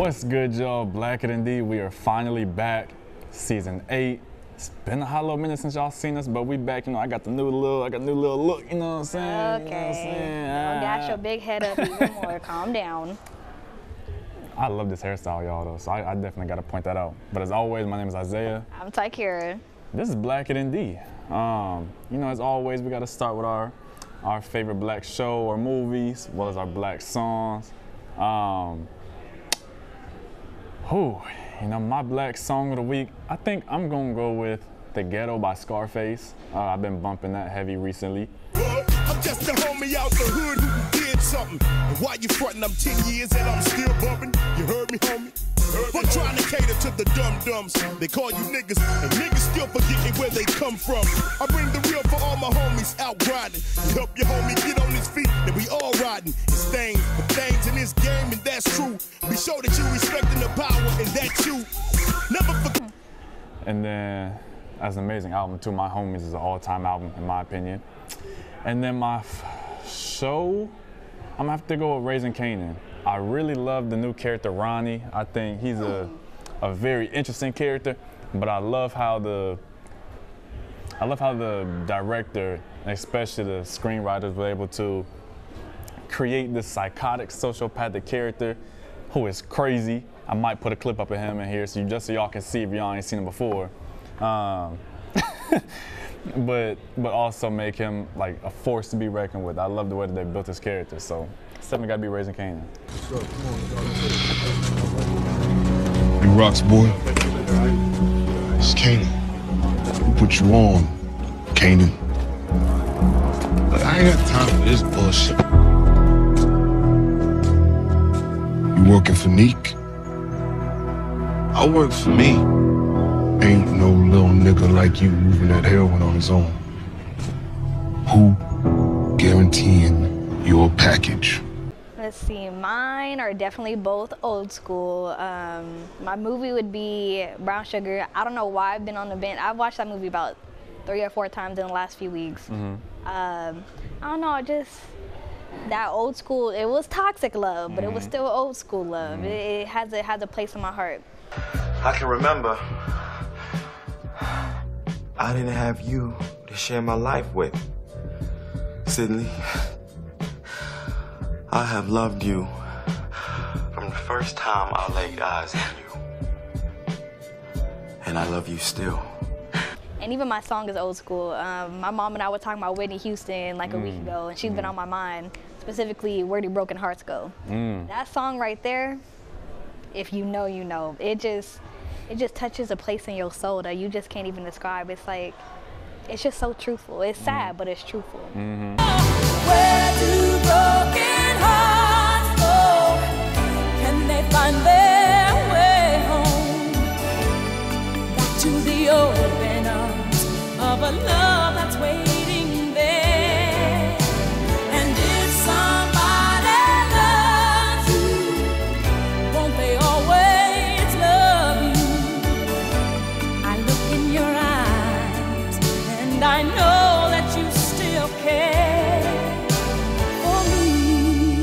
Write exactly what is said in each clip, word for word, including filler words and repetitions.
What's good, y'all? Black and D. We are finally back, season eight. It's been a hot little minute since y'all seen us, but we back. You know, I got the new little, I got the new little look. You know what I'm saying? Okay. You know what I'm saying? Don't Ah. gas your big head up even more. Calm down. I love this hairstyle, y'all, though. So I, I definitely got to point that out. But as always, my name is Isaiah. I'm Tykiera. This is Black and D. Um, you know, as always, we got to start with our our favorite black show or movies, as well as our black songs. Um, whew, you know, my black song of the week, I think I'm gonna go with The Ghetto by Scarface. Uh, I've been bumping that heavy recently. I'm just a homie out the hood who did something. And why you frontin', I'm ten years and I'm still bumping. You heard me, homie? For trying to cater to the dum-dums. They call you niggas, and niggas still forgetting where they come from. I bring the real for all my homies out grinding. You help your homie get on his feet, then we all riding. It's things, but things in this game, and that's true. Be sure that you respecting the power, and that's you. Never forget. And then, that's an amazing album too. My Homies is an all-time album, in my opinion. And then my f show, I'm gonna have to go with Raising Kanan. I really love the new character, Ronnie. I think he's a, a very interesting character, but I love how the, I love how the director, especially the screenwriters, were able to create this psychotic, sociopathic character who is crazy. I might put a clip up of him in here so you, just so y'all can see if y'all ain't seen him before. Um, but but also make him like a force to be reckoned with. I love the way that they built his character, so definitely gotta be Raising Kanan. You rocks, boy. It's Kanan. Who put you on, Kanan? Look, I ain't got time for this bullshit. You working for Neek? I work for me. Ain't no little nigga like you moving that heroin on his own. Who guaranteeing your package? Let's see, mine are definitely both old school. Um, my movie would be Brown Sugar. I don't know why I've been on the bench. I've watched that movie about three or four times in the last few weeks. Mm-hmm. um, I don't know, just that old school. It was toxic love, but mm-hmm. it was still old school love. Mm-hmm. it, it has a has a place in my heart. I can remember I didn't have you to share my life with. Sydney, I have loved you from the first time I laid eyes on you. And I love you still. And even my song is old school. Um, my mom and I were talking about Whitney Houston like a mm. week ago, and she's mm. been on my mind, specifically Where Do Broken Hearts Go? Mm. That song right there, if you know, you know. It just, it just touches a place in your soul that you just can't even describe. It's like, it's just so truthful. It's sad, mm. but it's truthful. Mm-hmm. Where do broken hearts go? Can they find their way home? Back to the open arms of a love that's waiting there. And if somebody loves you, won't they always love you? I look in your eyes and I know that you still care for me.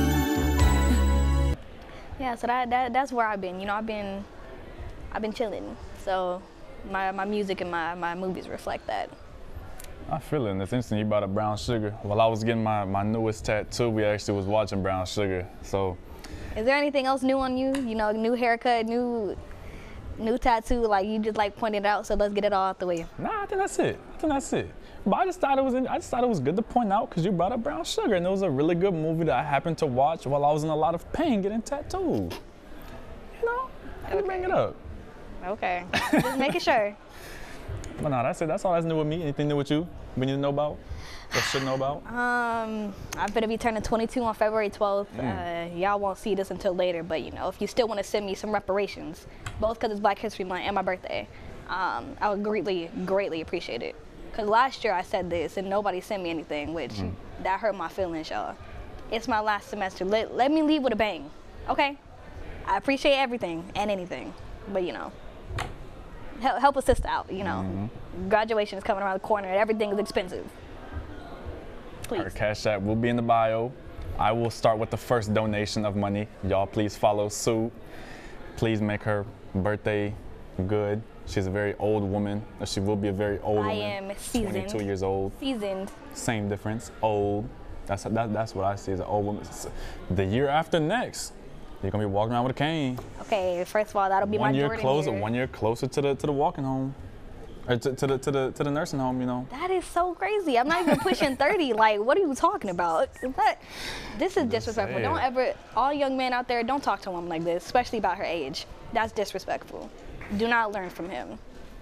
Yeah, so that, that that's where I've been. You know, I've been I've been chilling. So my my music and my, my movies reflect that. I feel it, and it's interesting you brought up Brown Sugar. While I was getting my, my newest tattoo, we actually was watching Brown Sugar. So is there anything else new on you? You know, new haircut, new new tattoo, like you just like pointed it out, so let's get it all out the way. Nah, I think that's it. I think that's it. But I just thought it was I just thought it was good to point out because you brought up Brown Sugar, and it was a really good movie that I happened to watch while I was in a lot of pain getting tattooed. You know, I had to Okay. bring it up. Okay, just making sure. But no, that's it. That's all that's new with me. Anything new with you? We need to know about? Or should know about? Um, I'm gonna be turning twenty-two on February twelfth. Mm. Uh, y'all won't see this until later, but you know, if you still want to send me some reparations, both because it's Black History Month and my birthday, um, I would greatly, greatly appreciate it. Because last year I said this and nobody sent me anything, which mm. that hurt my feelings, y'all. It's my last semester. Let, let me leave with a bang, okay? I appreciate everything and anything, but you know, help, help a sister out, you know. Mm-hmm. Graduation is coming around the corner and everything is expensive. Please. Our Cash App will be in the bio. I will start with the first donation of money. Y'all please follow suit. please make her birthday good. She's a very old woman. She will be a very old I woman. am seasoned. twenty-two years old. Seasoned. Same difference. Old. That's that, that's what I see as an old woman. The year after next, you're gonna be walking around with a cane. Okay, first of all, that'll be one my year Jordan closer. year. One year closer to the to the walking home, or to, to the to the to the nursing home. You know. That is so crazy. I'm not even pushing thirty. Like, what are you talking about? That, this is disrespectful. Don't ever, all young men out there, don't talk to a woman like this, especially about her age. That's disrespectful. Do not learn from him.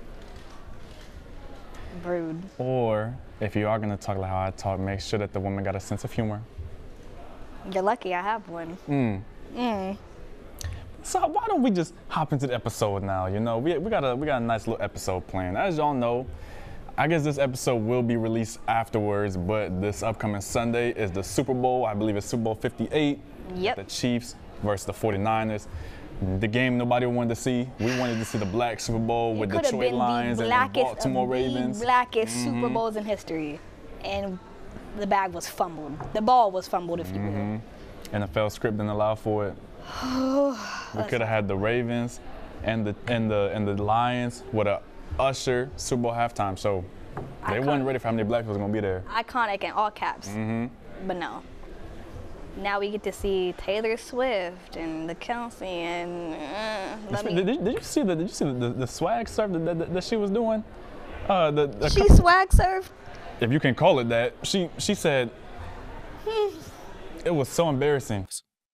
Rude. Or if you are gonna talk like how I talk, make sure that the woman got a sense of humor. You're lucky I have one. Mm. Mm. So why don't we just hop into the episode now? You know, we we got a we got a nice little episode planned. As y'all know, I guess this episode will be released afterwards, but this upcoming Sunday is the Super Bowl. I believe it's Super Bowl fifty-eight. Yep. The Chiefs versus the forty-niners. The game nobody wanted to see. We wanted to see the black Super Bowl with Detroit Lions and the Baltimore Ravens. The blackest mm-hmm. Super Bowls in history, and the bag was fumbled. The ball was fumbled, if you mm-hmm. will. N F L script didn't allow for it. We could have had the Ravens and the and the and the Lions with a Usher Super Bowl halftime show. They Iconic. weren't ready for how many black people was gonna be there. Iconic in all caps. Mm-hmm. But no. Now we get to see Taylor Swift and the Kelsey and. Uh, let me. Did, did, did you see the Did you see the, the, the swag surf that, that, that she was doing? Uh, the, the she couple, swag surfed. If you can call it that, she she said it was so embarrassing.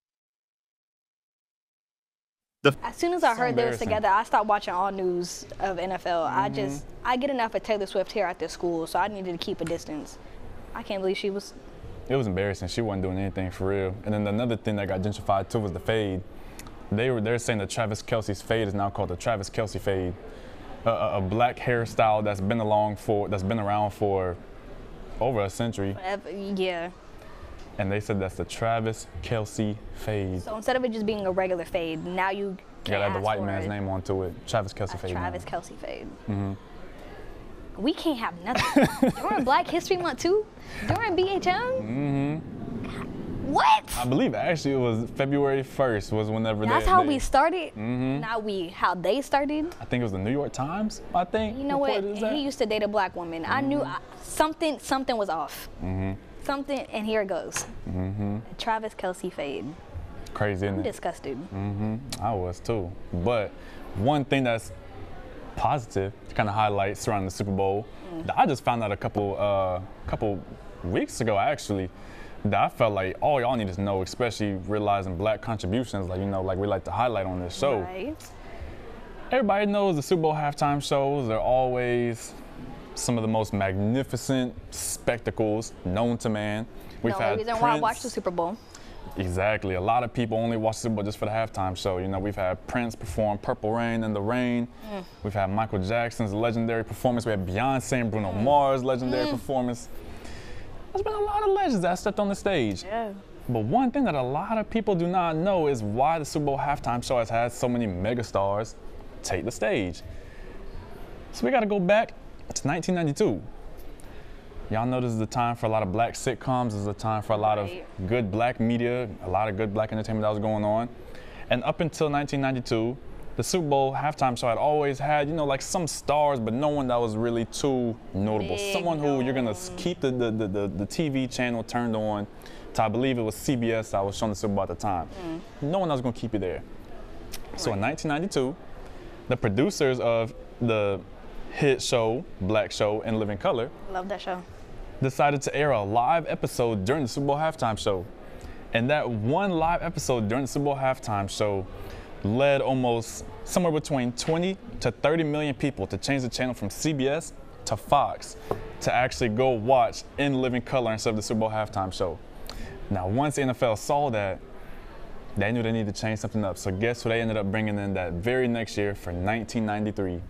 The as soon as I so heard they was together, I stopped watching all news of N F L. Mm-hmm. I just I get enough of Taylor Swift here at this school, so I needed to keep a distance. I can't believe she was. It was embarrassing. She wasn't doing anything for real. And then another thing that got gentrified too was the fade. They were they're saying that Travis Kelce's fade is now called the Travis Kelce fade, a, a, a black hairstyle that's been along for that's been around for over a century. Yeah. And they said that's the Travis Kelce fade. So instead of it just being a regular fade, now you can gotta add the white man's it. name onto it. Travis Kelce fade. Travis now. Kelce fade. Mm-hmm. We can't have nothing. During Black History Month too? During B H M? Mm-hmm. What? I believe actually it was February first was whenever That's they, how they, we started? Mm-hmm. Not we, how they started? I think it was the New York Times, I think. You know what? He used to date a black woman. Mm-hmm. I knew I, something something was off. Mm-hmm. Something, and here it goes. Mm-hmm. Travis Kelce fade. Crazy, isn't I'm it? disgusted. Mm-hmm. I was too. But one thing that's positive to kind of highlight surrounding the Super Bowl, mm. I just found out a couple uh, couple weeks ago actually that I felt like all y'all need to know, especially realizing black contributions, like you know, like we like to highlight on this show. Right. Everybody knows the Super Bowl halftime shows are always some of the most magnificent spectacles known to man. We've no had reason Prince, why I watched the Super Bowl. Exactly. A lot of people only watch the Super Bowl just for the halftime show. You know, we've had Prince perform Purple Rain in the Rain. Mm. We've had Michael Jackson's legendary performance. We had Beyonce and Bruno mm. Mars' legendary mm. performance. There's been a lot of legends that stepped on the stage. Yeah. But one thing that a lot of people do not know is why the Super Bowl halftime show has had so many megastars take the stage. So we got to go back to nineteen ninety-two. Y'all know this is the time for a lot of black sitcoms. This is a time for a lot right. of good black media, a lot of good black entertainment that was going on. And up until nineteen ninety-two, the Super Bowl halftime show had always had, you know, like some stars, but no one that was really too notable. Big Someone who known. you're gonna keep the, the, the, the, the T V channel turned on to, I believe it was C B S that was showing the Super Bowl at the time. Mm. No one else was gonna keep you there. Right. So in nineteen ninety-two, the producers of the hit show, Black Show in Living Color. Love that show. Decided to air a live episode during the Super Bowl halftime show. And that one live episode during the Super Bowl halftime show led almost somewhere between twenty to thirty million people to change the channel from C B S to Fox to actually go watch In Living Color instead of the Super Bowl halftime show. Now, once the N F L saw that, they knew they needed to change something up. So guess who they ended up bringing in that very next year for nineteen ninety-three?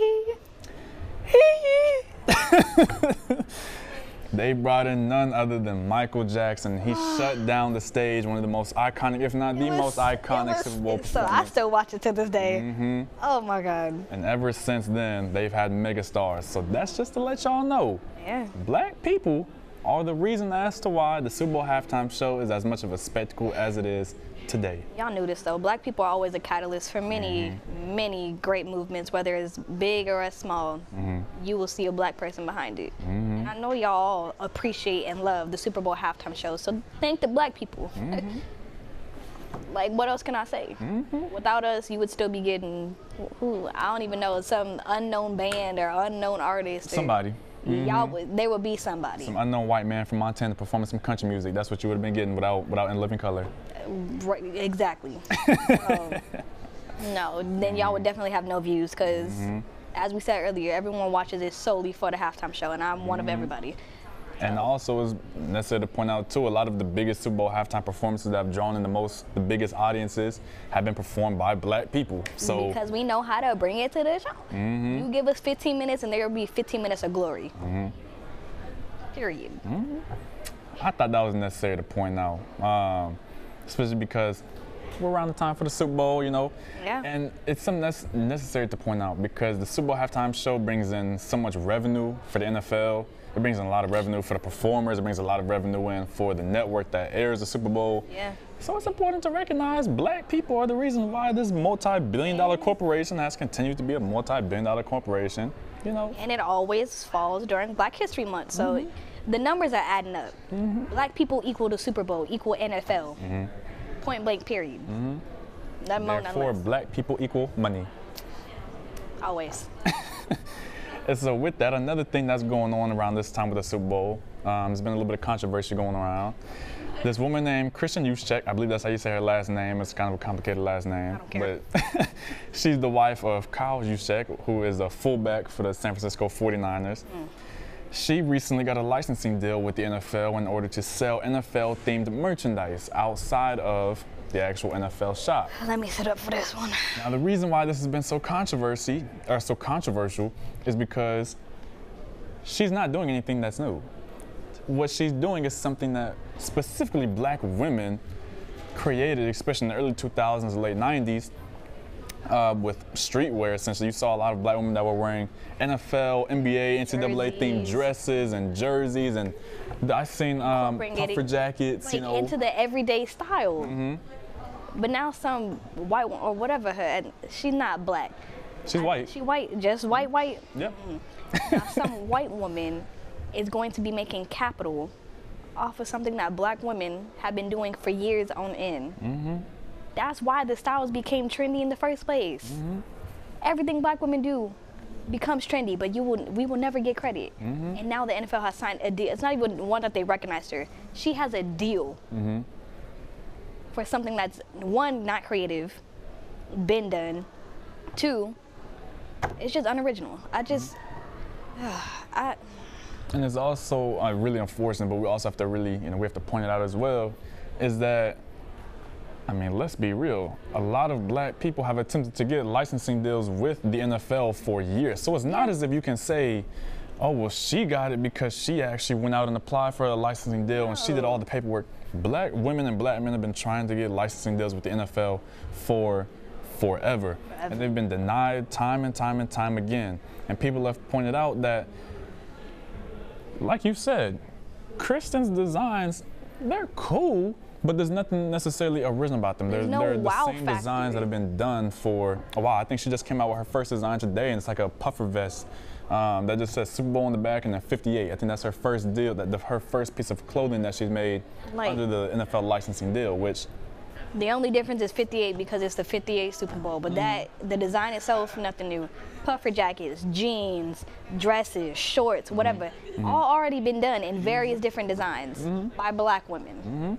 They brought in none other than Michael Jackson. He shut down the stage, one of the most iconic, if not the was, most iconic was, Super Bowl So I still watch it to this day. Mm-hmm. Oh my God. And ever since then, they've had megastars. So that's just to let y'all know. Yeah. Black people are the reason as to why the Super Bowl halftime show is as much of a spectacle as it is today. Y'all knew this though. Black people are always a catalyst for many, mm-hmm. many great movements, whether it's big or as small. Mm-hmm. You will see a black person behind it. Mm-hmm. And I know y'all all appreciate and love the Super Bowl halftime show, so thank the black people. Mm-hmm. Like, what else can I say? Mm-hmm. Without us, you would still be getting, who, I don't even know, some unknown band or unknown artist. Somebody. Mm-hmm. Y'all would, they would be somebody. Some unknown white man from Montana performing some country music. That's what you would have been getting without, without In Living Color. Uh, right, exactly. So, no, then y'all would definitely have no views because, mm-hmm. as we said earlier, everyone watches it solely for the halftime show, and I'm one mm-hmm. of everybody. And also, is necessary to point out too, a lot of the biggest Super Bowl halftime performances that have drawn in the most, the biggest audiences, have been performed by black people. So because we know how to bring it to the show. Mm-hmm. You give us fifteen minutes, and there will be fifteen minutes of glory. Mm-hmm. Period. Mm-hmm. I thought that was necessary to point out, um, especially because we're around the time for the Super Bowl, you know. Yeah. And it's something that's necessary to point out because the Super Bowl halftime show brings in so much revenue for the N F L. It brings in a lot of revenue for the performers. It brings a lot of revenue in for the network that airs the Super Bowl. Yeah. So it's important to recognize black people are the reason why this multi-billion dollar corporation has continued to be a multi-billion dollar corporation, you know. And it always falls during Black History Month. So mm-hmm. the numbers are adding up. Mm-hmm. Black people equal the Super Bowl, equal N F L. Mm-hmm. Point blank, period. Mm-hmm. Therefore, black people equal money. Always. And so with that, another thing that's going on around this time with the Super Bowl, um, there's been a little bit of controversy going around. This woman named Kristen Juszczyk, I believe that's how you say her last name. It's kind of a complicated last name. I don't care. But she's the wife of Katt Juszczyk, who is a fullback for the San Francisco forty-niners. Mm. She recently got a licensing deal with the N F L in order to sell N F L-themed merchandise outside of the actual N F L shop. Let me sit up for this one. Now, the reason why this has been so controversy or so controversial is because she's not doing anything that's new. What she's doing is something that specifically black women created, especially in the early two thousands, late nineties, uh, with streetwear. Essentially, you saw a lot of black women that were wearing N F L, N B A, N C double A themed dresses and jerseys, and I've seen um, puffer jackets, like, you know, into the everyday style. Mm-hmm. But now some white one or whatever her, and she's not black. She's I, white. She white, just white, white. Yep. Mm-hmm. Now some white woman is going to be making capital off of something that black women have been doing for years on end. Mm-hmm. That's why the styles became trendy in the first place. Mm-hmm. Everything black women do becomes trendy, but you will, we will never get credit. Mm-hmm. And now the N F L has signed a deal. It's not even one that they recognized her. She has a deal mm-hmm. for something that's, one, not creative, been done. Two, it's just unoriginal. I just, mm-hmm. I. And it's also uh, really unfortunate, but we also have to really, you know, we have to point it out as well, is that, I mean, let's be real. A lot of black people have attempted to get licensing deals with the N F L for years. So it's not as if you can say, oh, well, she got it because she actually went out and applied for a licensing deal no. and she did all the paperwork. Black women and black men have been trying to get licensing deals with the N F L for forever. forever. And they've been denied time and time and time again. And people have pointed out that, like you said, Kristen's designs, they're cool, but there's nothing necessarily original about them. There's they're no they're the wow same factor. Designs that have been done for a while. I think she just came out with her first design today, and it's like a puffer vest um, that just says Super Bowl on the back and then fifty-eight. I think that's her first deal, that the, her first piece of clothing that she's made like, under the N F L licensing deal, which the only difference is fifty-eight because it's the fifty-eight Super Bowl, but mm. that the design itself, nothing new. Puffer jackets, jeans, dresses, shorts, whatever, mm-hmm. all already been done in various different designs mm-hmm. by black women. Mm-hmm.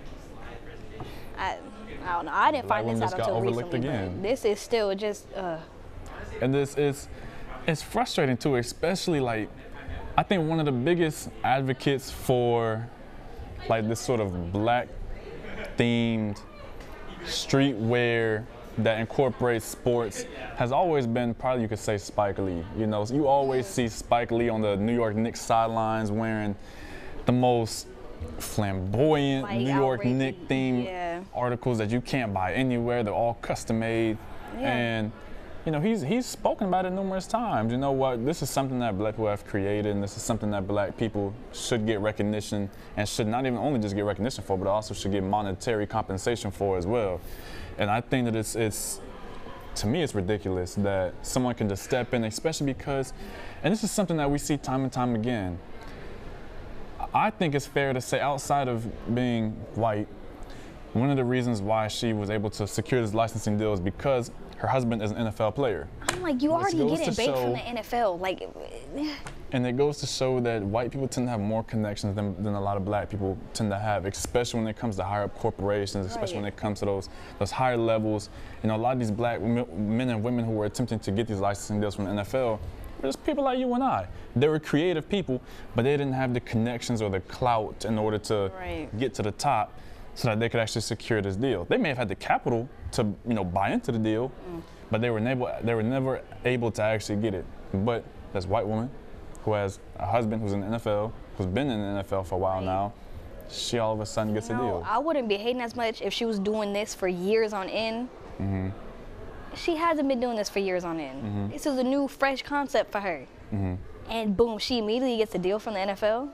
I, I don't know. I didn't black find this out until recently. Again. This is still just. Uh. And this is, it's frustrating too, especially like, I think one of the biggest advocates for, like this sort of black themed streetwear that incorporates sports has always been, probably you could say, Spike Lee. You know, you always see Spike Lee on the New York Knicks sidelines wearing the most flamboyant like New York Knicks themed yeah. articles that you can't buy anywhere. They're all custom made. Yeah. And you know, he's he's spoken about it numerous times. You know what? This is something that black people have created, and this is something that black people should get recognition and should not even only just get recognition for, but also should get monetary compensation for as well. And I think that it's it's to me it's ridiculous that someone can just step in, especially because, and this is something that we see time and time again. I think it's fair to say, outside of being white, one of the reasons why she was able to secure this licensing deal is because her husband is an N F L player. I'm like, you already getting bait from the N F L, like. And it goes to show that white people tend to have more connections than, than a lot of black people tend to have, especially when it comes to higher up corporations, especially right. when it comes to those those higher levels. You know, a lot of these black men and women who were attempting to get these licensing deals from the N F L were just people like you and I. They were creative people, but they didn't have the connections or the clout in order to right. get to the top, so that they could actually secure this deal. They may have had the capital to, you know, buy into the deal, mm. but they were never they were never able to actually get it. But this white woman who has a husband who's in the N F L, who's been in the N F L for a while right. now, she all of a sudden gets no, a deal. I wouldn't be hating as much if she was doing this for years on end. Mm-hmm. She hasn't been doing this for years on end. Mm-hmm. This is a new, fresh concept for her. Mm-hmm. And boom, she immediately gets a deal from the N F L.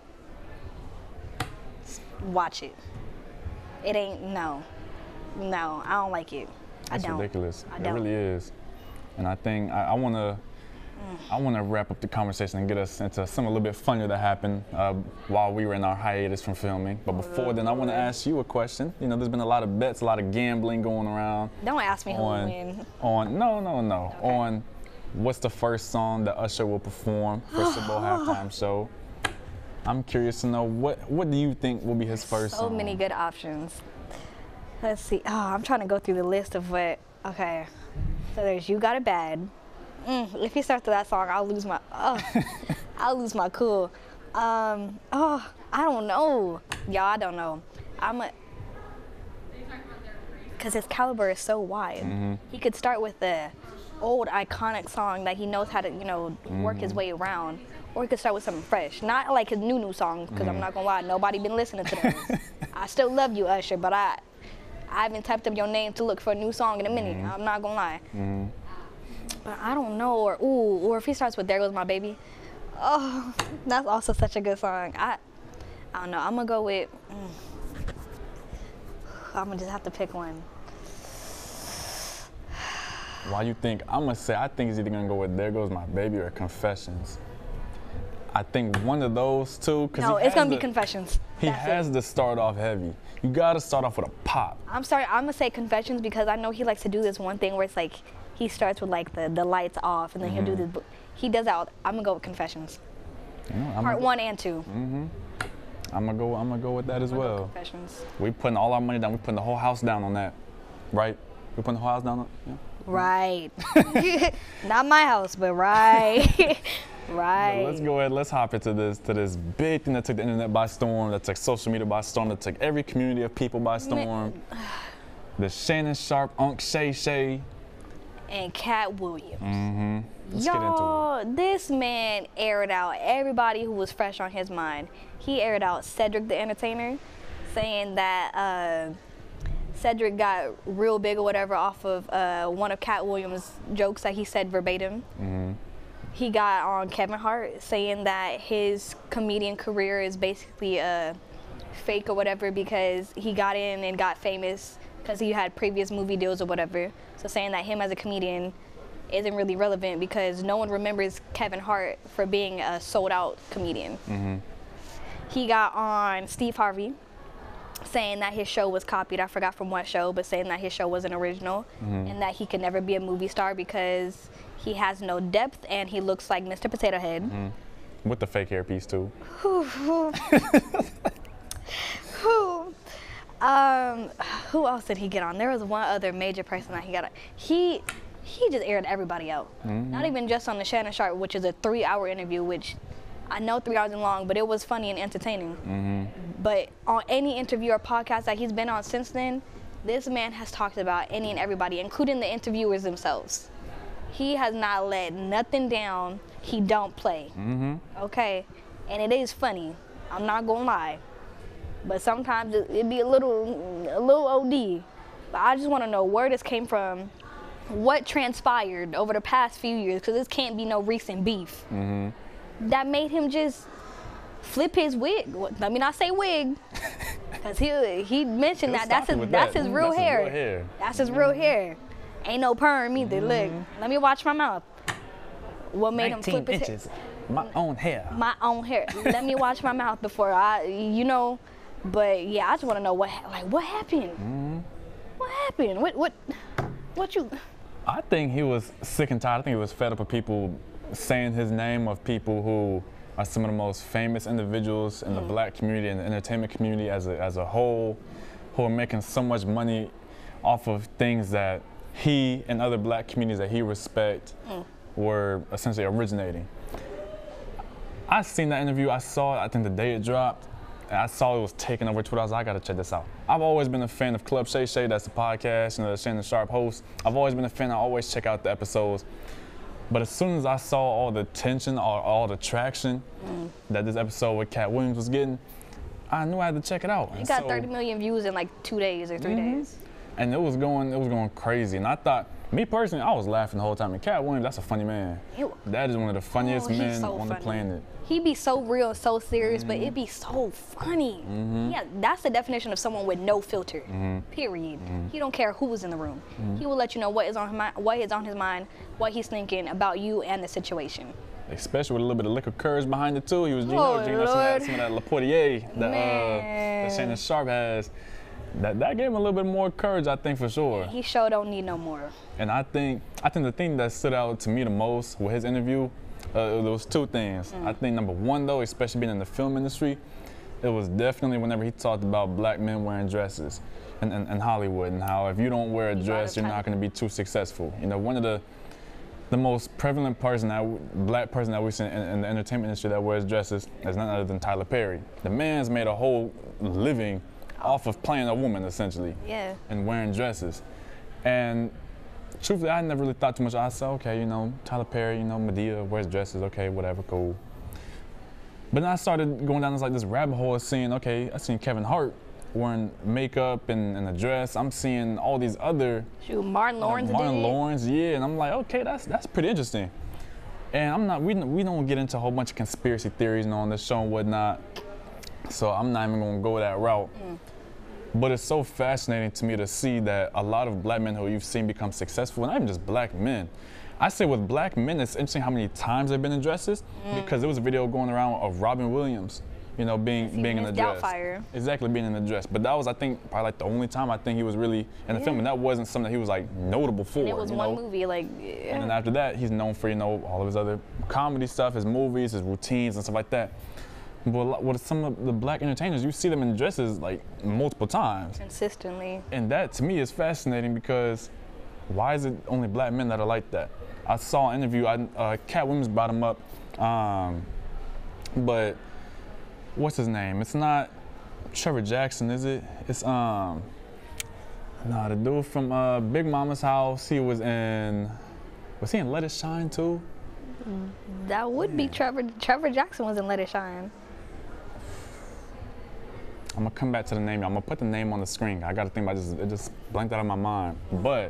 Watch it. It ain't, no. No, I don't like it. I It's don't. ridiculous. I it don't. really is. And I think I, I want to I want to wrap up the conversation and get us into something a little bit funnier that happened uh, while we were in our hiatus from filming. But before then, I want to ask you a question. You know, there's been a lot of bets, a lot of gambling going around. Don't ask me who will on, win. On, no, no, no. Okay. On what's the first song that Usher will perform for Super Bowl halftime show. I'm curious to know, what what do you think will be his first so song? So many good options. Let's see. Oh, I'm trying to go through the list of what. Okay. So there's You Got It Bad. Mm, if he starts with that song, I'll lose my. Oh, I'll lose my cool. Um. Oh, I don't know. Y'all, I don't know. I'm a. Because his caliber is so wide. Mm-hmm. He could start with the old iconic song that he knows how to, you know, mm-hmm. work his way around. Or he could start with something fresh. Not like his new, new songs, because mm-hmm. I'm not going to lie, nobody been listening to those. I still love you, Usher, but I I haven't typed up your name to look for a new song in a minute. Mm-hmm. I'm not going to lie. Mm-hmm. But I don't know. Or, ooh, or if he starts with There Goes My Baby. Oh, that's also such a good song. I I don't know. I'm going to go with, mm, I'm going to just have to pick one. Why you think? I'm going to say, I think he's either going to go with There Goes My Baby or Confessions. I think one of those two. No, it's going to be Confessions. He That's has it. to start off heavy. You got to start off with a pop. I'm sorry, I'm going to say Confessions because I know he likes to do this one thing where it's like, he starts with like the, the lights off and then mm-hmm. he'll do this. He does that. I'm going to go with Confessions. You know, Part one and two. Mm-hmm. I'm going to go I'm gonna go with that as I'm well. Go Confessions. We putting all our money down. We putting the whole house down on that. Right? We putting the whole house down on yeah. Right. Not my house, but right. Right. But let's go ahead. Let's hop into this to this big thing that took the internet by storm, that took social media by storm, that took every community of people by storm. The Shannon Sharpe, Unc Shay Shay, and Katt Williams. Mm-hmm. Let's Y'all, get into it. This man aired out everybody who was fresh on his mind. He aired out Cedric the Entertainer, saying that uh, Cedric got real big or whatever off of uh, one of Katt Williams' jokes that he said verbatim. Mm-hmm. He got on Kevin Hart saying that his comedian career is basically uh, fake or whatever because he got in and got famous because he had previous movie deals or whatever. So saying that him as a comedian isn't really relevant because no one remembers Kevin Hart for being a sold-out comedian. Mm-hmm. He got on Steve Harvey saying that his show was copied. I forgot from what show, but saying that his show wasn't original mm-hmm. and that he could never be a movie star because he has no depth and he looks like Mister Potato Head. Mm-hmm. With the fake hairpiece too. um, who else did he get on? There was one other major person that he got on. He, he just aired everybody out. Mm-hmm. Not even just on the Shannon Sharpe, which is a three-hour interview, which I know three hours long, but it was funny and entertaining. Mm-hmm. But on any interview or podcast that he's been on since then, this man has talked about any and everybody, including the interviewers themselves. He has not let nothing down. He don't play. Mm-hmm. Okay? And it is funny. I'm not gonna lie. But sometimes it, it be a little, a little O D. But I just want to know where this came from what transpired over the past few years, because this can't be no recent beef, mm-hmm. that made him just flip his wig. Let me not say wig, because he he mentioned that that's his that's that. his real that's hair. His real hair. That's his real hair. Ain't no perm either. Mm-hmm. Look, let me watch my mouth. What made him flip his inches. hair? My own hair. My own hair. Let me watch my mouth before I, you know. But yeah, I just want to know what like what happened. Mm-hmm. What happened? What what what you? I think he was sick and tired. I think he was fed up of people saying his name, of people who are some of the most famous individuals in the Mm. black community and the entertainment community as a, as a whole, who are making so much money off of things that he and other black communities that he respect Mm. were essentially originating. I seen that interview. I saw it, I think the day it dropped, and I saw it was taking over Twitter. I was like, I gotta check this out. I've always been a fan of Club Shay Shay, that's the podcast, you know, the Shannon Sharpe host. I've always been a fan. I always check out the episodes. But as soon as I saw all the tension, all, all the traction Mm. that this episode with Katt Williams was getting, I knew I had to check it out. He And got so- thirty million views in like two days or 3 Mhm. days. And it was going, it was going crazy. And I thought, me personally, I was laughing the whole time. And Katt Williams, that's a funny man. He- That is one of the funniest Oh, he's men so on the funny. planet. He be so real and so serious, Mm-hmm. but it be so funny. Yeah, that's the definition of someone with no filter. Mm-hmm. Period. He don't care who is in the room. He will let you know what is on his mind, what is on his mind, what he's thinking about you and the situation. Especially with a little bit of liquor courage behind it too. He was, you Oh, know, drinking some of that, Lord. some of that La Portier that, uh, Man. that Shannon Sharpe has. That that gave him a little bit more courage, I think, for sure. He sure don't need no more. And I think I think the thing that stood out to me the most with his interview, uh, there was two things. Mm. I think number one, though, especially being in the film industry, it was definitely whenever he talked about black men wearing dresses in, in, in Hollywood, and how if you don't wear a You dress, gotta you're try- not going to be too successful. You know, one of the the most prevalent person that w- black person that we see in, in the entertainment industry that wears dresses is none other than Tyler Perry. The man's made a whole living off of playing a woman, essentially, Yeah. and wearing dresses. And truthfully, I never really thought too much. I said, okay, you know, Tyler Perry, you know, Medea wears dresses, okay, whatever, cool. But then I started going down this like this rabbit hole of seeing, okay, I seen Kevin Hart wearing makeup and, and a dress. I'm seeing all these other Shoot, Martin Lawrence Martin did. Lawrence, yeah, and I'm like, okay, that's that's pretty interesting. And I'm not, we don't- we don't get into a whole bunch of conspiracy theories and on this show and whatnot, so I'm not even gonna go that route. Mm. But it's so fascinating to me to see that a lot of black men who you've seen become successful, and not even just black men. I say with black men, it's interesting how many times they've been in dresses, because there was a video going around of Robin Williams, you know, being he being in a Miss dress. Doubtfire. Exactly, being in a dress. But that was, I think, probably like the only time I think he was really in the film, and that wasn't something that he was like notable for. And it was you one know? movie, like, And yeah. then after that, he's known for, you know, all of his other comedy stuff, his movies, his routines, and stuff like that. But a lot- with some of the black entertainers, you see them in dresses like multiple times. consistently. And that to me is fascinating, because why is it only black men that are like that? I saw an interview, I, uh, Katt Williams brought him up, um, but what's his name? It's not Trevor Jackson, is it? It's, um, no, the dude from uh, Big Mama's House, he was in, was he in Let It Shine too? That would be Trevor. Trevor Jackson was in Let It Shine. I'm gonna come back to the name. I'm gonna put the name on the screen. I gotta think about this. It just blanked out of my mind. But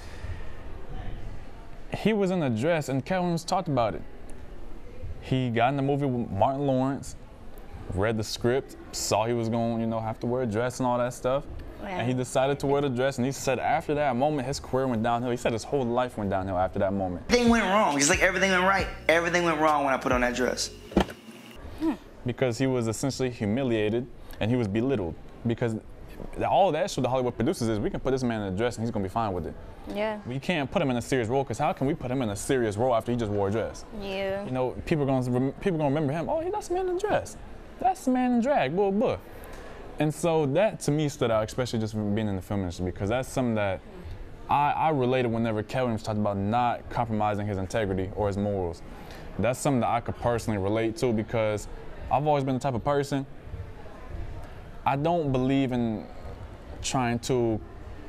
he was in a dress, and Katt Williams talked about it. He got in the movie with Martin Lawrence, read the script, saw he was going, you know, have to wear a dress and all that stuff, and he decided to wear the dress. And he said after that moment, his career went downhill. He said his whole life went downhill after that moment. Everything went wrong. It's like everything went right. Everything went wrong when I put on that dress. Because he was essentially humiliated and he was belittled. Because all that show the Hollywood producers is, we can put this man in a dress and he's gonna be fine with it. Yeah. We can't put him in a serious role, because how can we put him in a serious role after he just wore a dress? Yeah. You know, people are gonna rem- people gonna remember him. Oh, he that's the man in a dress. That's the man in drag. Blah blah. And so that to me stood out, especially just from being in the film industry, because that's something that I, I related whenever Katt Williams talked about not compromising his integrity or his morals. That's something that I could personally relate to, because I've always been the type of person, I don't believe in trying to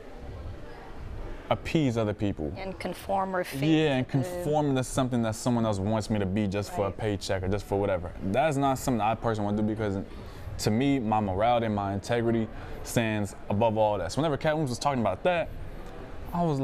appease other people. And conform or fit. Yeah, and uh, conform to something that someone else wants me to be just for a Right. paycheck or just for whatever. That's not something I personally want to do, because to me, my morality and my integrity stands above all that. So whenever Katt Williams was talking about that, I was like,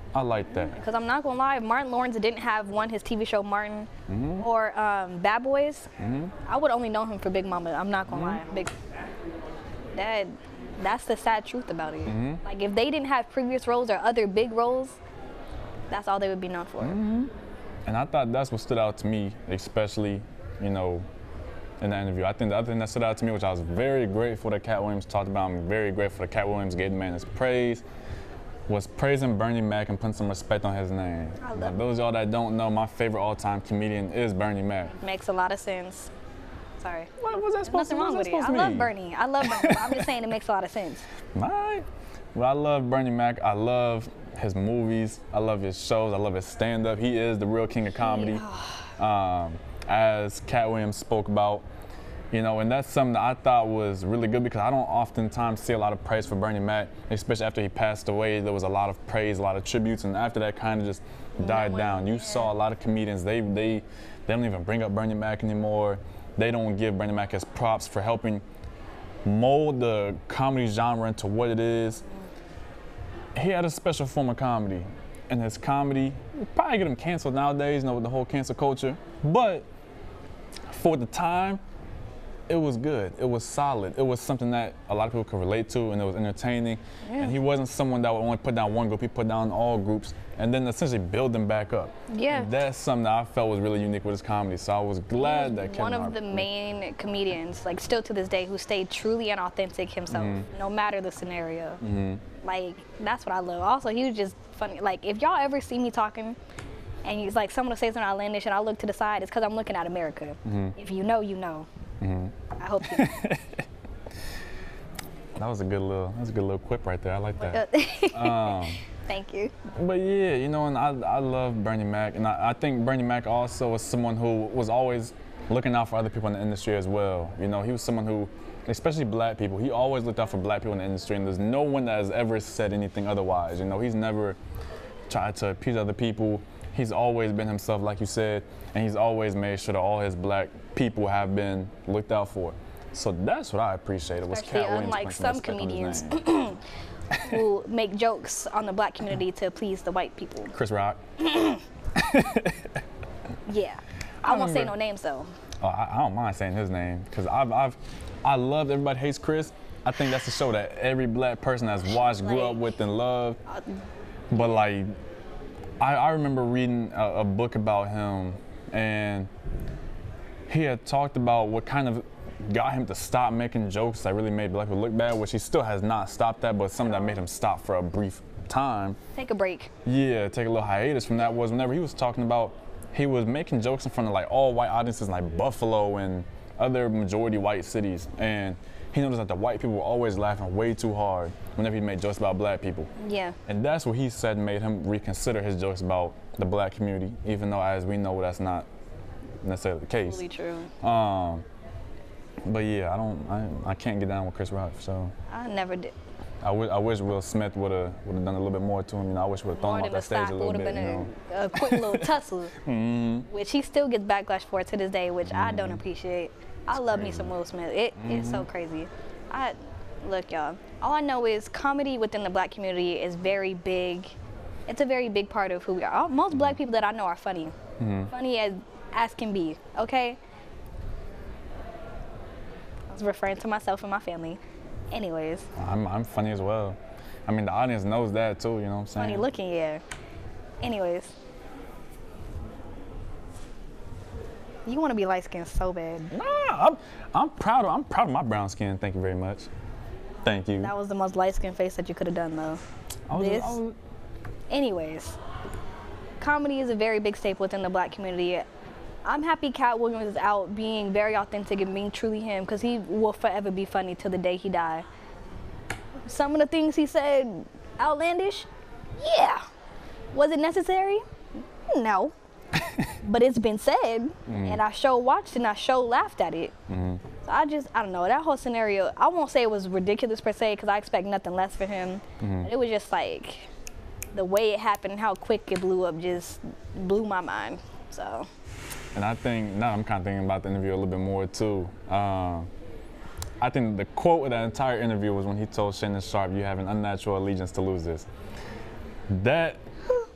I like that. Because I'm not gonna lie, if Martin Lawrence didn't have one, his T V show Martin, mm-hmm. or um, Bad Boys, mm-hmm. I would only know him for Big Mama. I'm not gonna mm-hmm. lie. Big. That, that's the sad truth about it. Mm-hmm. Like if they didn't have previous roles or other big roles, that's all they would be known for. Mm-hmm. And I thought that's what stood out to me, especially, you know, in the interview. I think the other thing that stood out to me, which I was very grateful that Katt Williams talked about, I'm very grateful that Katt Williams gave the man his praise, was praising Bernie Mac and putting some respect on his name. I love now, those of y'all that don't know, my favorite all-time comedian is Bernie Mac. Makes a lot of sense. Sorry. What was that supposed Nothing to, wrong with it. I love Bernie. I love Bernie. I'm just saying it makes a lot of sense. All right. Well, I love Bernie Mac. I love his movies. I love his shows. I love his stand-up. He is the real king of comedy. Yeah. Um, as Katt Williams spoke about, you know, and that's something that I thought was really good because I don't oftentimes see a lot of praise for Bernie Mac, especially after he passed away. There was a lot of praise, a lot of tributes, and after that kind of just died down. You saw a lot of comedians, they, they, they don't even bring up Bernie Mac anymore. They don't give Bernie Mac his props for helping mold the comedy genre into what it is. He had a special form of comedy, and his comedy would probably get him canceled nowadays, you know, with the whole cancel culture. But for the time, it was good. It was solid. It was something that a lot of people could relate to, and it was entertaining. Yeah. And he wasn't someone that would only put down one group. He put down all groups, and then essentially build them back up. Yeah. That's something that I felt was really unique with his comedy. So I was glad that one Kevin of the Hart, main comedians, like still to this day, who stayed truly and authentic himself, mm-hmm. no matter the scenario. Mm-hmm. Like that's what I love. Also, he was just funny. Like if y'all ever see me talking, and he's like someone will say something outlandish, and I look to the side, it's because I'm looking at America. Mm-hmm. If you know, you know. Mm-hmm. I hope you know. That was a good little, that was a good little quip right there. I like that. um, Thank you. But yeah, you know, and I, I love Bernie Mac, and I, I think Bernie Mac also was someone who was always looking out for other people in the industry as well. You know, he was someone who, especially black people, he always looked out for black people in the industry, and there's no one that has ever said anything otherwise. You know, he's never tried to appease other people. He's always been himself, like you said, and he's always made sure that all his black people have been looked out for. So that's what I appreciated, was Katt Williams. Unlike some comedians who make jokes on the black community to please the white people. Chris Rock. Yeah. I, I won't say no names though. Oh, I, I don't mind saying his name because I've, I've, I love Everybody Hates Chris. I think that's a show that every black person has watched, grew like, up with, and loved. Uh, but like, I, I remember reading a, a book about him, and he had talked about what kind of got him to stop making jokes that really made black people look bad, which he still has not stopped that, but something that made him stop for a brief time. Take a break. Yeah, take a little hiatus from that was whenever he was talking about, he was making jokes in front of like all white audiences like Buffalo and other majority white cities, and he noticed that the white people were always laughing way too hard whenever he made jokes about black people. Yeah. And that's what he said made him reconsider his jokes about the black community, even though as we know that's not necessarily the case. Totally true. Um, but yeah, I don't, I, I can't get down with Chris Rock, so. I never did. I, w I wish Will Smith would have would have done a little bit more to him. You know, I wish we would have thrown him off that stage a little bit. Been you know. a, a quick little tussle, mm-hmm. which he still gets backlash for to this day, which mm-hmm. I don't appreciate. I That's love crazy. me some Will Smith. It, mm-hmm. It's so crazy. I look, y'all. All I know is comedy within the black community is very big. It's a very big part of who we are. Most black people that I know are funny, mm-hmm. funny as as can be. Okay. I was referring to myself and my family. Anyways. I'm, I'm funny as well. I mean, the audience knows that too, you know what I'm saying? Funny looking, yeah. Anyways. You want to be light skinned so bad. Nah, I'm, I'm proud of I'm proud of my brown skin. Thank you very much. Thank you. That was the most light skinned face that you could have done though. I was, this. I was... Anyways. Comedy is a very big staple within the black community. I'm happy Katt Williams is out being very authentic and being truly him, because he will forever be funny till the day he dies. Some of the things he said, outlandish? Yeah. Was it necessary? No. But it's been said, mm-hmm. and I sure watched and I sure laughed at it. Mm-hmm. So I just, I don't know, that whole scenario, I won't say it was ridiculous per se, because I expect nothing less for him. Mm-hmm. But it was just like, the way it happened and how quick it blew up just blew my mind, so. And I think, now I'm kind of thinking about the interview a little bit more too. Uh, I think the quote of that entire interview was when he told Shannon Sharpe, "You have an unnatural allegiance to lose this." That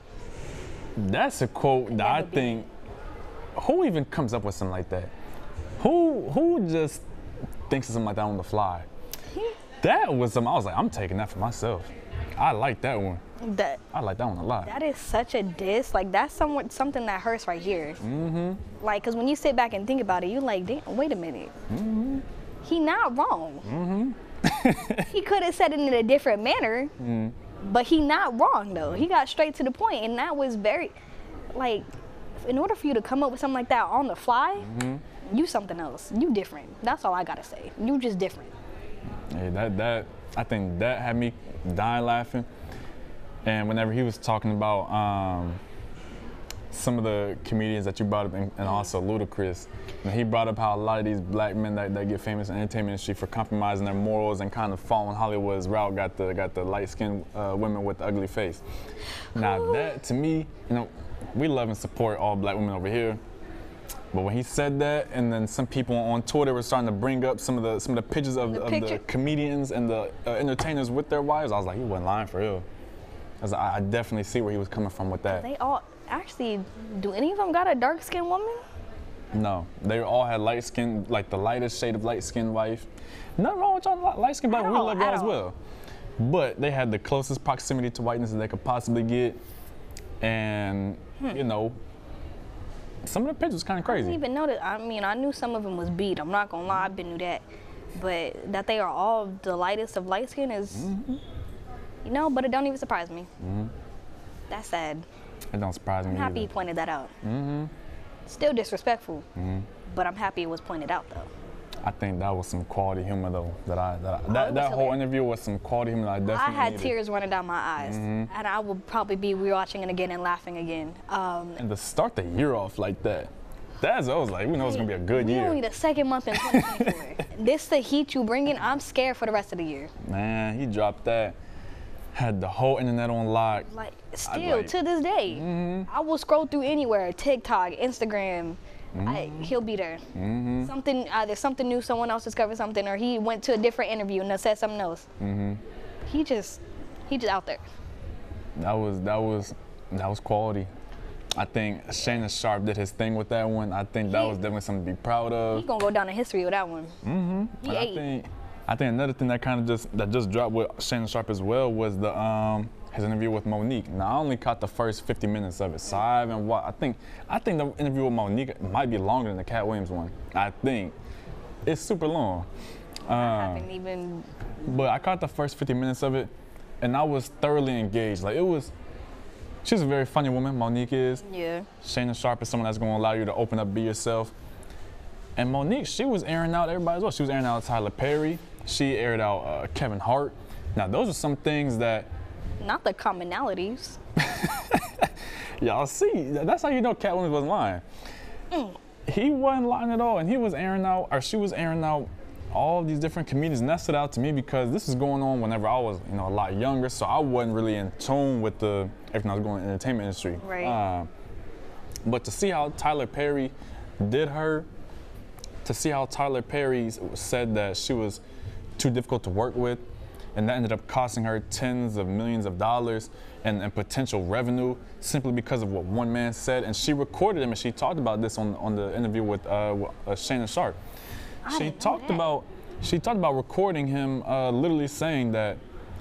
That's a quote that Never I be. think, who even comes up with something like that? Who who just thinks of something like that on the fly? That was something I was like, I'm taking that for myself. I like that one. That I like that one a lot. that is such a diss. Like that's somewhat something that hurts right here. Mm-hmm. Like, cause when you sit back and think about it, you like, damn, wait a minute. Mm-hmm. He not wrong. Mm-hmm. He could have said it in a different manner, Mm-hmm. but he not wrong though. He got straight to the point, and that was very, like, in order for you to come up with something like that on the fly, Mm-hmm. you something else. You different. That's all I gotta say. You just different. Yeah, that that I think that had me dying laughing. And whenever he was talking about um, some of the comedians that you brought up, and, and also Ludacris, and he brought up how a lot of these black men that, that get famous in the entertainment industry for compromising their morals and kind of following Hollywood's route got the got the light-skinned uh, women with the ugly face. Now that to me, you know, we love and support all black women over here. But when he said that, and then some people on Twitter were starting to bring up some of the some of the pictures of The of picture. the comedians and the uh, entertainers with their wives, I was like, he wasn't lying for real. I, was like, I I definitely see where he was coming from with that. They all actually. Do any of them got a dark skinned woman? No, they all had light skin, like the lightest shade of light skinned wife. Nothing wrong with y'all light skinned black At women, we all, love y'all at as all. well. But they had the closest proximity to whiteness that they could possibly get, and Hmm. you know, some of the pictures kind of I crazy. didn't even know that. I mean, I knew some of them was beat. I'm not gonna lie, I been knew that. But that they are all the lightest of light skin is, Mm-hmm. you know, but it don't even surprise me. That's sad. It don't surprise I'm me happy he either. pointed that out. Mm-hmm. Still disrespectful, Mm-hmm. but I'm happy it was pointed out though. I think that was some quality humor though. That I that I, Oh, it that, was that whole hilarious. interview was some quality humor that I definitely I had needed. tears running down my eyes, Mm-hmm. and I will probably be rewatching it again and laughing again. Um, And to start the year off like that, that's I was like, we know it's gonna be a good we year. only the second month in twenty twenty-four. This the heat you bringing. I'm scared for the rest of the year. Man, he dropped that. Had the whole internet on lock. Like still like- to this day, Mhm. I will scroll through anywhere, TikTok, Instagram. Mm-hmm. I, he'll be there. Something either something new, someone else discovered something, or he went to a different interview and said something else. Mm-hmm. He just he just out there. That was that was that was quality. I think Shannon Sharpe did his thing with that one. I think that He- was definitely something to be proud of. He gonna go down in history with that one. Mm-hmm. He And I ate. think I think another thing that kind of just that just dropped with Shannon Sharpe as well was the um his interview with Monique. Now I only caught the first fifty minutes of it, so I haven't wa- I think I think the interview with Monique might be longer than the Katt Williams one. I think it's super long. I Um, haven't even. but I caught the first fifty minutes of it, and I was thoroughly engaged. Like it was. She's a very funny woman. Monique is. Yeah. Shannon Sharpe is someone that's going to allow you to open up, be yourself. And Monique, she was airing out everybody as well. She was airing out Tyler Perry. She aired out uh, Kevin Hart. Now, those are some things that Not the commonalities. y'all see. That's how you know Katt Williams wasn't lying. Mm. He wasn't lying at all, and he was airing out, or she was airing out all of these different comedians. And that stood out to me because this was going on whenever I was, you know, a lot younger, so I wasn't really in tune with the everything that was going on in the entertainment industry. Right. Uh, but to see how Tyler Perry did her, to see how Tyler Perry said that she was too difficult to work with, and that ended up costing her tens of millions of dollars and, and potential revenue simply because of what one man said. And she recorded him, and she talked about this on on the interview with uh, with, uh, Shannon Sharpe. I She didn't know talked that. about she talked about recording him uh, literally saying that,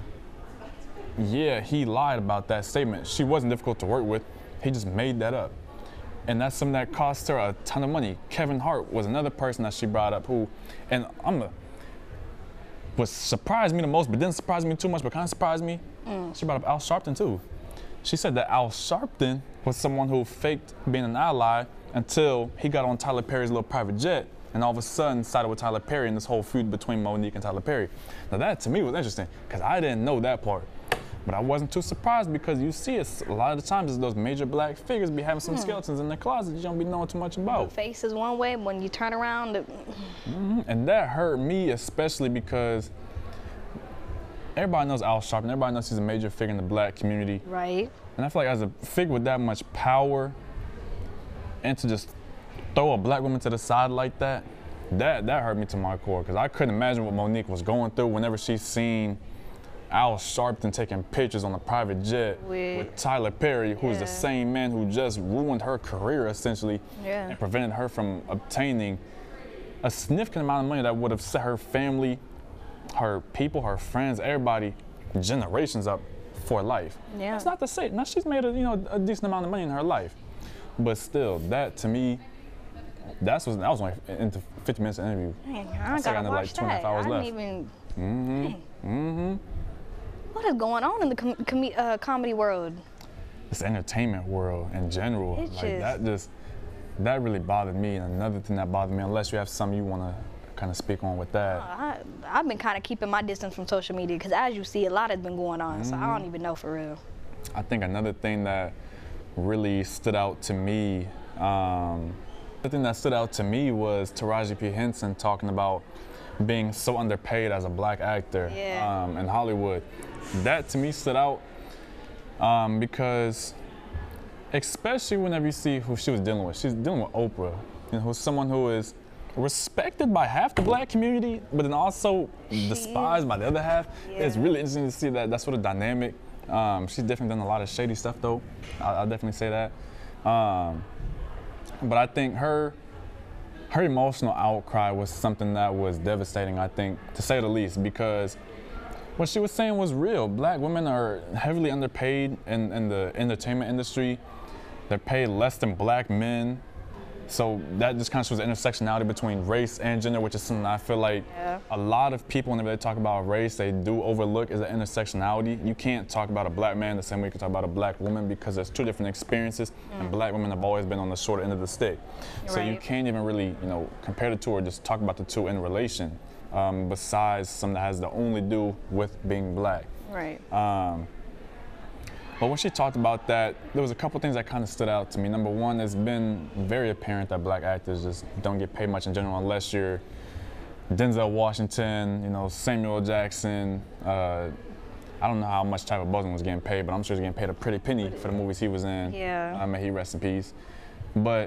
yeah, he lied about that statement. She wasn't difficult to work with. He just made that up. And that's something that cost her a ton of money. Kevin Hart was another person that she brought up who, and I'm a, what surprised me the most, but didn't surprise me too much, but kind of surprised me, Mm. she brought up Al Sharpton too. She said that Al Sharpton was someone who faked being an ally until he got on Tyler Perry's little private jet, and all of a sudden sided with Tyler Perry in this whole feud between Monique and Tyler Perry. Now that to me was interesting, because I didn't know that part. But I wasn't too surprised because you see it a lot of the times those major black figures be having some Hmm. skeletons in their closet you don't be knowing too much about. Face is one way, when you turn around, it- Mhm. And that hurt me especially because everybody knows Al Sharpton, everybody knows he's a major figure in the black community. right? And I feel like as a figure with that much power and to just throw a black woman to the side like that, that that hurt me to my core because I couldn't imagine what Monique was going through whenever she seen Al Sharpton taking pictures on a private jet with, with Tyler Perry, who's yeah. the same man who just ruined her career essentially yeah. and prevented her from obtaining a significant amount of money that would have set her family, her people, her friends, everybody, generations up for life. Yeah. That's not to say, now she's made a, you know, a decent amount of money in her life, but still, that to me, that's what, that was only into fifty minutes of interview. Dang, I I still gotta got watch like two and a half that. hours I left. didn't even. Mm-hmm. Dang. Mm-hmm. What is going on in the com com uh, comedy world? This entertainment world in general, It like just- that just, that really bothered me. And another thing that bothered me, unless you have something you want to kind of speak on with that. I, I've been kind of keeping my distance from social media because, as you see, a lot has been going on. Mm-hmm. So I don't even know for real. I think another thing that really stood out to me, um, the thing that stood out to me was Taraji P. Henson talking about being so underpaid as a black actor Yeah. um, in Hollywood. That to me stood out um, because, especially whenever you see who she was dealing with, she's dealing with Oprah, you know, who's someone who is respected by half the black community, but then also despised by the other half. Yeah. It's really interesting to see that that sort of dynamic. Um, she's definitely done a lot of shady stuff, though. I'll, I'll definitely say that. Um, but I think her her emotional outcry was something that was devastating, I think, to say the least, because what she was saying was real. Black women are heavily underpaid in, in the entertainment industry. They're paid less than black men. So that just kind of shows the intersectionality between race and gender, which is something I feel like Yeah. a lot of people, whenever they talk about race, they do overlook is the intersectionality. You can't talk about a black man the same way you can talk about a black woman because there's two different experiences, Mm. and black women have always been on the short end of the stick. So you Right. can't even really, you know, compare the two or just talk about the two in relation, um, besides something that has to only do with being black. Right. Um, but when she talked about that, there was a couple things that kind of stood out to me. Number one, it's been very apparent that black actors just don't get paid much in general unless you're Denzel Washington, you know, Samuel Jackson. Uh, I don't know how much Chadwick Boseman was getting paid, but I'm sure he's getting paid a pretty penny for the movies he was in. Yeah. Uh, may he rest in peace. But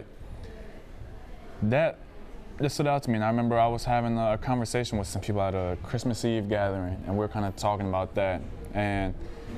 that just stood out to me, and I remember I was having a conversation with some people at a Christmas Eve gathering, and we were kind of talking about that. And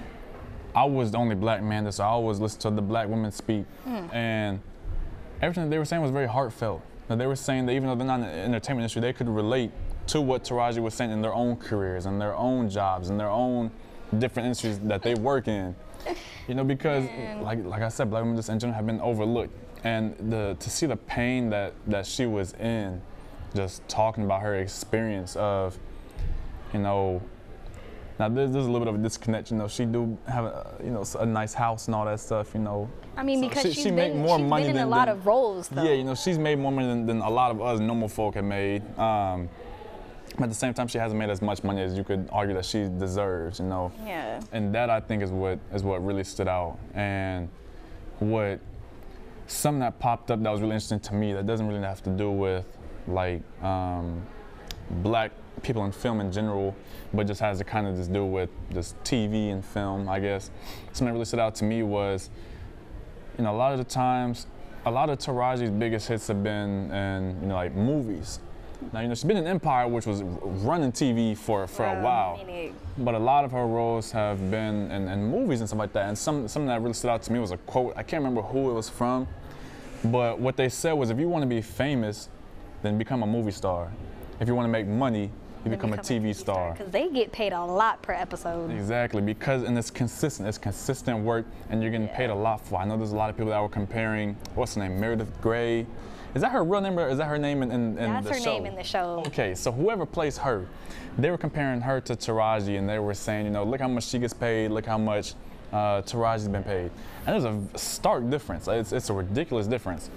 I was the only black man there, so I always listened to the black women speak, Mm. and everything they were saying was very heartfelt. Now, they were saying that even though they're not in the entertainment industry, they could relate to what Taraji was saying in their own careers and their own jobs and their own different industries that they work in. You know, because Man. like like I said, black women just in general have been overlooked, and the to see the pain that that she was in, just talking about her experience of, you know. Now there's, there's a little bit of a disconnect, you know. She do have a, you know, a nice house and all that stuff, you know. I mean, So because she, she's she been, make more she's money been in than, a lot than- of roles, though. Yeah, you know, she's made more money than, than a lot of us normal folk have made. Um, but at the same time, she hasn't made as much money as you could argue that she deserves, you know. Yeah. And that, I think, is what is what really stood out. And what something that popped up that was really interesting to me that doesn't really have to do with like um, black people in film in general, but just has to kind of just do with just T V and film, I guess. Something that really stood out to me was, you know, a lot of the times, a lot of Taraji's biggest hits have been in, you know, like movies. Now, you know, she's been in Empire, which was running T V for, for a Um, while. meaning- But a lot of her roles have been in, in movies and stuff like that. And some, something that really stood out to me was a quote. I can't remember who it was from, but what they said was, if you want to be famous, then become a movie star. If you want to make money, you become, a T V star. Because they get paid a lot per episode. Exactly, because, and it's consistent, it's consistent work, and you're getting Yeah. paid a lot for. I know there's a lot of people that were comparing, what's her name, Meredith Grey. Is that her real name, or is that her name in, in, in That's the her show? name in the show. Okay, so whoever plays her, they were comparing her to Taraji, and they were saying, you know, look how much she gets paid, look how much uh, Taraji's been paid. And there's a stark difference. It's, it's a ridiculous difference.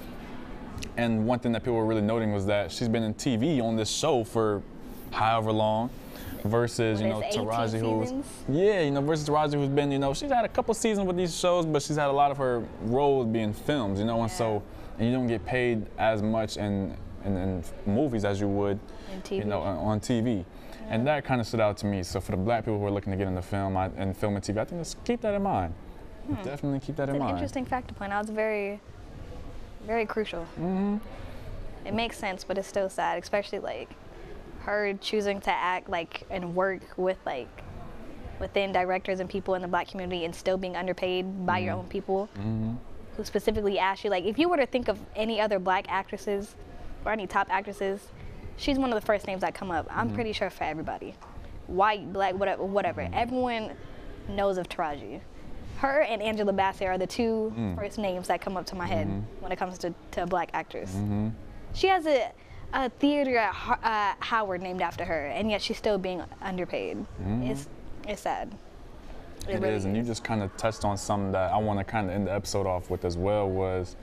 And one thing that people were really noting was that she's been in T V on this show for however long, versus, you know, What is it, eighteen Taraji, who's, seasons? yeah, you know, versus Taraji, who's been, you know, she's had a couple seasons with these shows, but she's had a lot of her roles being films, you know, and so, and you don't get paid as much in, in, in movies as you would, In T V. you know, on, on T V. And that kind of stood out to me. So for the black people who are looking to get into film I, and film and T V, I think just keep that in mind. Definitely keep that It's in an mind. interesting fact to point out. It's very, very crucial. Mm-hmm. It makes sense, but it's still sad, especially like her choosing to act like and work with like within directors and people in the black community and still being underpaid by mm-hmm. your own people mm-hmm. who specifically ask you, like, if you were to think of any other black actresses or any top actresses, she's one of the first names that come up. I'm mm-hmm. pretty sure for everybody. White, black, whatever, whatever. Mm-hmm. Everyone knows of Taraji. Her and Angela Bassett are the two mm. first names that come up to my head mm-hmm. when it comes to, to a black actress. Mm-hmm. She has a, a theater at Ho- uh, Howard named after her, and yet she's still being underpaid. Mm-hmm. It's it's sad. It, it really is, and you just kind of touched on something that I want to kind of end the episode off with as well, was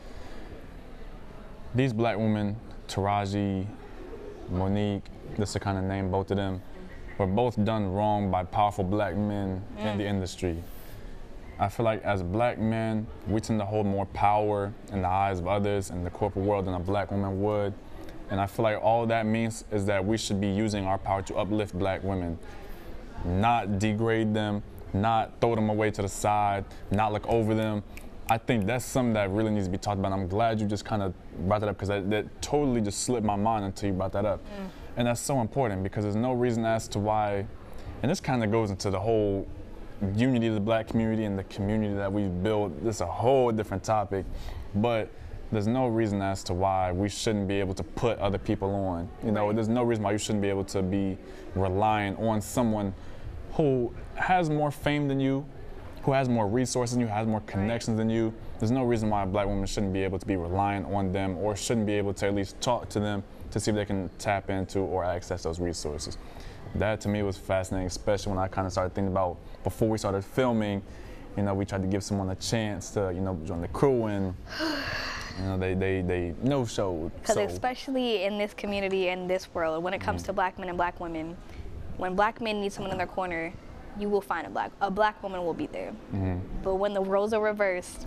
these black women, Taraji, Monique, just to kind of name both of them, were both done wrong by powerful black men mm. in the industry. I feel like as black men, we tend to hold more power in the eyes of others in the corporate world than a black woman would. And I feel like all that means is that we should be using our power to uplift black women, not degrade them, not throw them away to the side, not look over them. I think that's something that really needs to be talked about. I'm glad you just kind of brought that up, because that, that totally just slipped my mind until you brought that up. Mm. And that's so important, because there's no reason as to why, and this kind of goes into the whole unity of the black community and the community that we've built. This is a whole different topic, but there's no reason as to why we shouldn't be able to put other people on. You know, right. There's no reason why you shouldn't be able to be relying on someone who has more fame than you, who has more resources than you, has more connections right. than you. There's no reason why a black woman shouldn't be able to be relying on them, or shouldn't be able to at least talk to them to see if they can tap into or access those resources. That to me was fascinating, especially when I kind of started thinking about, before we started filming, you know, we tried to give someone a chance to, you know, join the crew, and you know, they they they no showed. Because so. Especially in this community and this world, when it comes mm-hmm. to black men and black women, when black men need someone in their corner, you will find a black a black woman will be there. Mm-hmm. But when the roles are reversed,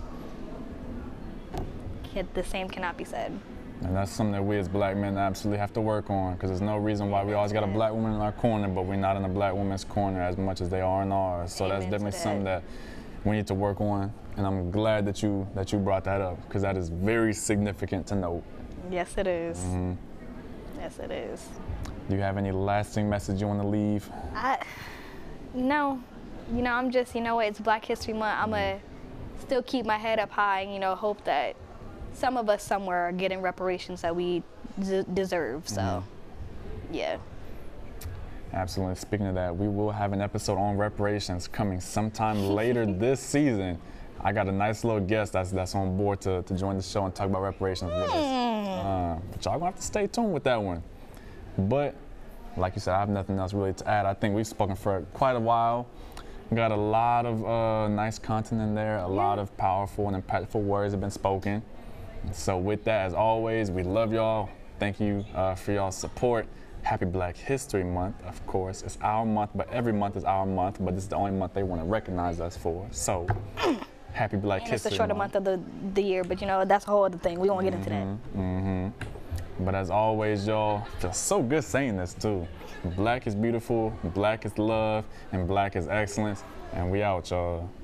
the same cannot be said. And that's something that we as black men absolutely have to work on, because there's no reason why we always got a black woman in our corner, but we're not in a black woman's corner as much as they are in ours. So Amen that's definitely that. something that we need to work on. And I'm glad that you that you brought that up, because that is very significant to note. Yes, it is. Mm-hmm. Yes, it is. Do you have any lasting message you want to leave? I, no. You know, I'm just, you know what, it's Black History Month. I'm going to still keep my head up high and, you know, hope that some of us somewhere are getting reparations that we d- deserve. So, mm-hmm. yeah. Absolutely. Speaking of that, we will have an episode on reparations coming sometime later this season. I got a nice little guest that's that's on board to, to join the show and talk about reparations with us. Uh, but y'all gonna have to stay tuned with that one. But like you said, I have nothing else really to add. I think we've spoken for quite a while. We got a lot of uh, nice content in there. A yeah. lot of powerful and impactful words have been spoken. So with that, as always, we love y'all. Thank you uh, for y'all's support. Happy Black History Month, of course. It's our month, but every month is our month, but this is the only month they want to recognize us for. So, happy Black and History Month. It's the shorter month of the, the year, but you know, that's a whole other thing. We won't get into that. Mm-hmm. But as always, y'all, feels so good saying this too. Black is beautiful, black is love, and black is excellence. And we out, y'all.